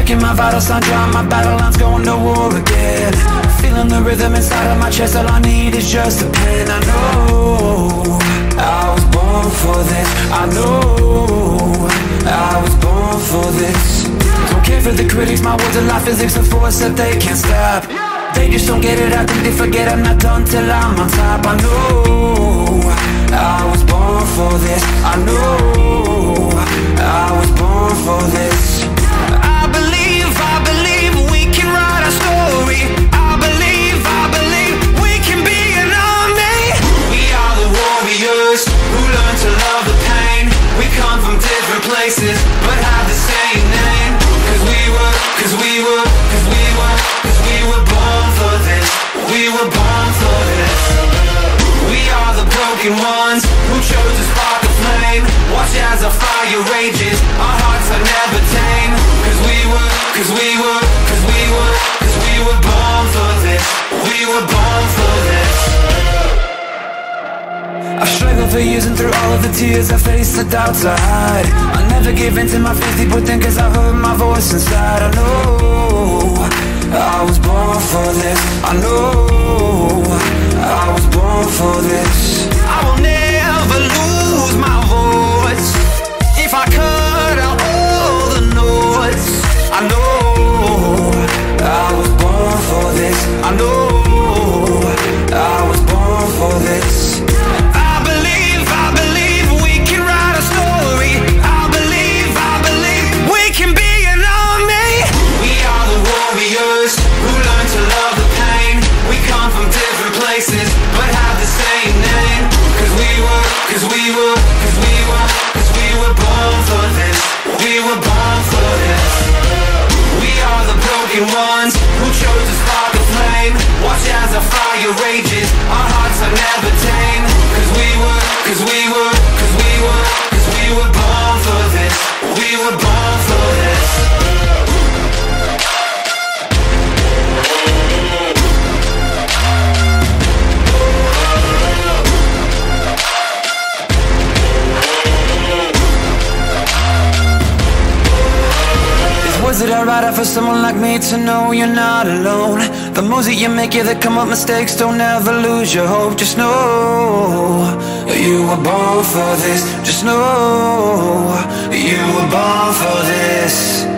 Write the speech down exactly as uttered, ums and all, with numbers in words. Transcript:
Checking my vitals, sign dry, my battle lines, going to war again. Feeling the rhythm inside of my chest, all I need is just a pen. I know I was born for this, I know I was born for this. Don't care for the critics, my words are life physics, a force that they can't stop. They just don't get it, I think they forget I'm not done till I'm on top. I know I was born for this, I know I was born for this. I believe, I believe we can write our story. I believe, I believe we can be an army. We are the warriors who learn to love the pain. We come from different places but have the same name. Cause we were, cause we were, cause we were, cause we were born for this. We were born for this. We are the broken ones who chose to spark a flame. Watch as our fire rages, our hearts are never tame. Cause we were, cause we were, cause we were, cause we were born for this. We were born for this. I've struggled for years and through all of the tears I face, the doubts I hide. I'll never give in to my fears, people think cause I heard my voice inside. I know I was born for this, I know I was born for this. I will never lose my voice. If I cut out all the noise, I know I was born for this, I know I was born for this. I believe, I believe we can write a story. I believe, I believe we can be an army. We are the warriors who learn to love the pain. We come from different places but have the same name. Cause we were, cause we were, cause we were, cause we were born for this. We were born for this. We are the broken ones who chose to spark a flame. Watch as our fire rages, our hearts are never tame. Cause we were, cause we were, cause we were, cause we were born for this. We were born for this. Was it alright for someone like me to know you're not alone? The moves that you make, yeah, that come up mistakes, don't ever lose your hope. Just know you were born for this. Just know you were born for this.